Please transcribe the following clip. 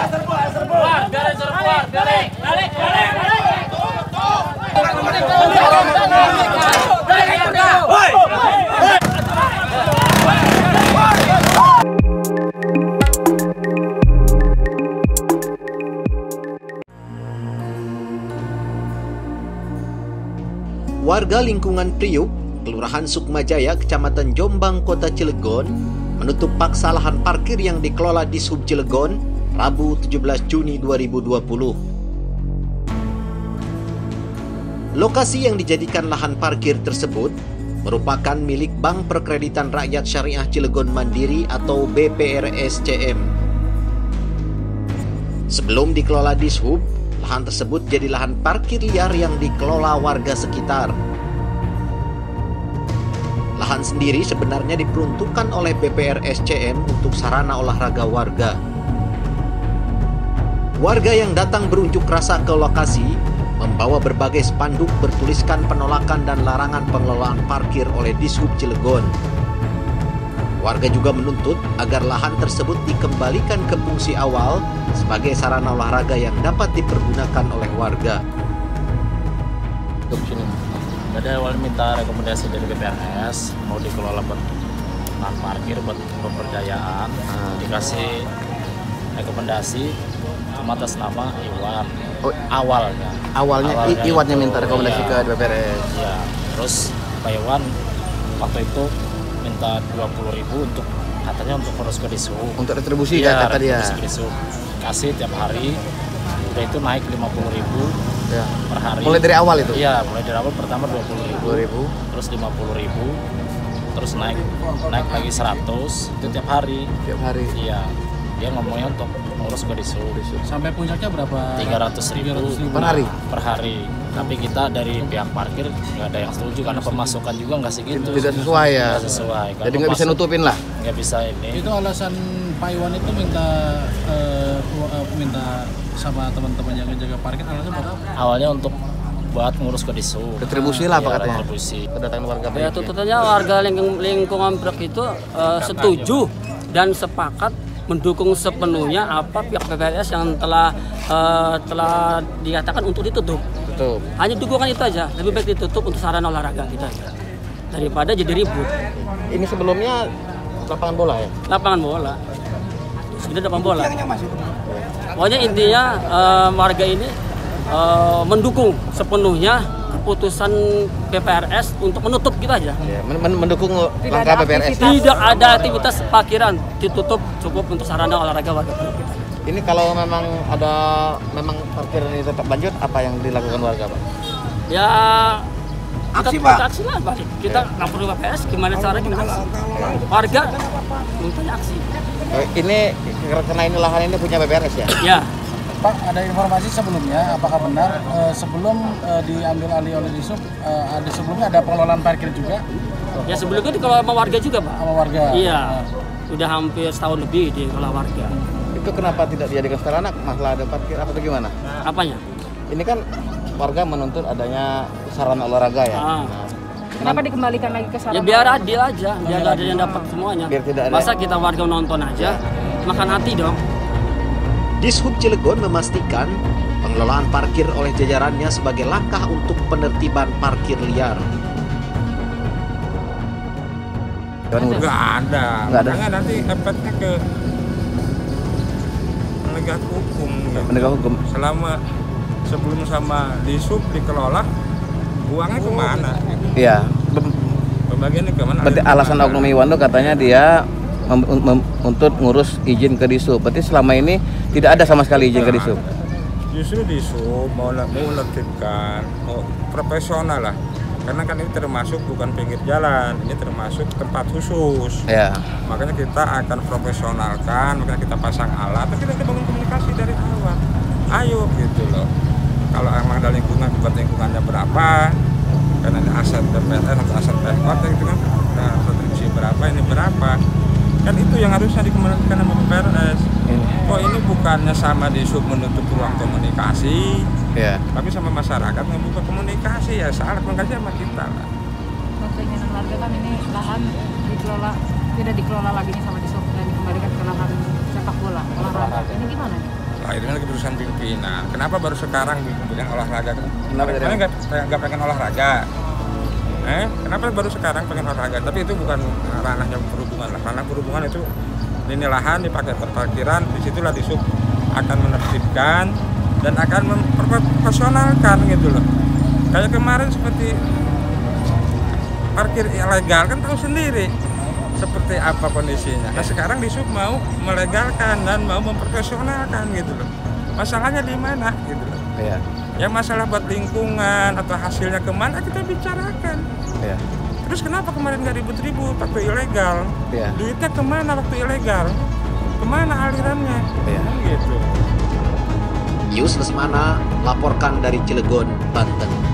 Warga lingkungan Priuk, Kelurahan Sukmajaya, Kecamatan Jombang, Kota Cilegon, menutup paksa lahan parkir yang dikelola Dishub Cilegon, Rabu 17 Juni 2020. Lokasi yang dijadikan lahan parkir tersebut merupakan milik Bank Perkreditan Rakyat Syariah Cilegon Mandiri atau BPRSCM. Sebelum dikelola Dishub, lahan tersebut jadi lahan parkir liar yang dikelola warga sekitar. Lahan sendiri sebenarnya diperuntukkan oleh BPRSCM untuk sarana olahraga warga. Warga yang datang berunjuk rasa ke lokasi membawa berbagai spanduk bertuliskan penolakan dan larangan pengelolaan parkir oleh Dishub Cilegon. Warga juga menuntut agar lahan tersebut dikembalikan ke fungsi awal sebagai sarana olahraga yang dapat dipergunakan oleh warga. Jadi awal minta rekomendasi dari BPRS mau dikelola buat lahan parkir buat pemberdayaan, dikasih rekomendasi cuma atas nama Iwan. Awalnya Iwan yang minta rekomendasi ke BPRS. Iya, terus Pak Iwan waktu itu minta 20.000 untuk katanya untuk urus ke Dishub. Untuk retribusi ya, kata dia. Kasih tiap hari. Udah itu naik 50.000 ya, per hari. Mulai dari awal itu? Iya, mulai dari awal pertama 20.000, terus 50.000, terus naik lagi 100 itu tiap hari. Tiap hari. Iya. Dia ngomongnya untuk ngurus ke Dishub. Sampai puncaknya berapa? 300.000 per hari. Per hari. Tapi kita dari pihak parkir nggak ada yang setuju karena pemasukan juga nggak segitu. Tidak sesuai ya. Tidak sesuai. Jadi nggak bisa nutupin lah. Nggak bisa ini. Itu alasan Pak Iwan itu minta sama teman-teman yang menjaga parkir alasannya buat apa? Awalnya untuk buat ngurus ke Dishub. Retribusi lah apa katanya. Retribusi. Kedatangan warga. Ya tuntutannya warga lingkungan Priuk itu setuju dan sepakat mendukung sepenuhnya apa pihak BPRS yang telah dikatakan untuk ditutup. Betul. Hanya dukungan itu aja, lebih baik ditutup untuk sarana olahraga kita daripada jadi ribut. Ini sebelumnya lapangan bola ya? Lapangan bola. Sudah lapangan bola. Pokoknya intinya warga ini mendukung sepenuhnya keputusan BPRS untuk menutup gitu aja. Ya, mendukung langkah BPRS. Tidak ada aktivitas parkiran, ditutup cukup untuk sarana olahraga warga kita. Ini kalau memang parkir ini tetap lanjut, apa yang dilakukan warga, Pak? Ya kita aksi lah balik. Kita lapor ke BPRS gimana caranya kita aksi. Warga minta aksi. Ini karena ini lahan ini punya BPRS ya? Ya. Pak, ada informasi sebelumnya, apakah benar sebelum diambil alih oleh Dishub, sebelumnya ada pengelolaan parkir juga? Ya sebelumnya dikelola sama warga juga, Pak. Sama warga? Iya, udah hampir setahun lebih dikelola warga. Itu kenapa tidak dijadikan sarana, masalah ada parkir apa bagaimana? Apanya? Ini kan warga menuntut adanya sarana olahraga ya? Kenapa dikembalikan lagi ke sarana? Ya biar adil aja, biar ada yang dapat semuanya. Biar tidak ada. Masa kita warga nonton aja, makan hati dong. Dishub Cilegon memastikan pengelolaan parkir oleh jajarannya sebagai langkah untuk penertiban parkir liar. Nggak ada. Makanya nanti efeknya ke penegak hukum. Penegak hukum. Sebelum sama Dishub dikelola, uangnya kemana? Iya. Pembagiannya kemana? Berarti alasan Oknum Iwan itu katanya dia untuk ngurus izin ke Dishub. Berarti selama ini tidak ada sama sekali izin ke Dishub. Justru Dishub mau menertibkan, profesional lah. Karena kan ini termasuk bukan pinggir jalan, ini termasuk tempat khusus. Ya. Makanya kita akan profesionalkan, makanya kita pasang alat, tapi kita bangun komunikasi dari awal. Ayo gitu loh. Kalau emang ada lingkungan, buat lingkungannya berapa, karena ada aset BPN atau aset Pemkot gitu kan, nah, kontribusi berapa, ini berapa. Kan itu yang harusnya dikembalikan sama BPRS. Kok ini bukannya sama Dishub menutup ruang komunikasi, tapi sama masyarakat membuka komunikasi, ya salah komunikasi sama kita lah. Keinginan warga kan ini lahan tidak dikelola lagi nih sama Dishub dan dikembalikan ke lahan sepak bola olahraga. Ini gimana nih? Akhirnya keputusan pimpinan. Kenapa baru sekarang bikin olahraga? Kenapa nggak pengen olahraga? Kenapa baru sekarang pengen olahraga? Tapi itu bukan ranahnya perhubungan lah. Ranah perhubungan itu ini lahan dipakai parkiran, disitulah Dishub akan menertibkan dan akan memperprofesionalkan gitu loh. Kayak kemarin seperti parkir ilegal kan tahu sendiri seperti apa kondisinya. Nah sekarang Dishub mau melegalkan dan mau memprofesionalkan gitu loh. Masalahnya di mana gitu loh. Iya. Ya masalah buat lingkungan atau hasilnya kemana kita bicarakan. Iya. Terus kenapa kemarin nggak ribut-ribut waktu ilegal? Iya. Duitnya kemana waktu ilegal? Kemana alirannya? Iya. Gitu. Yus Lesmana laporkan dari Cilegon, Banten.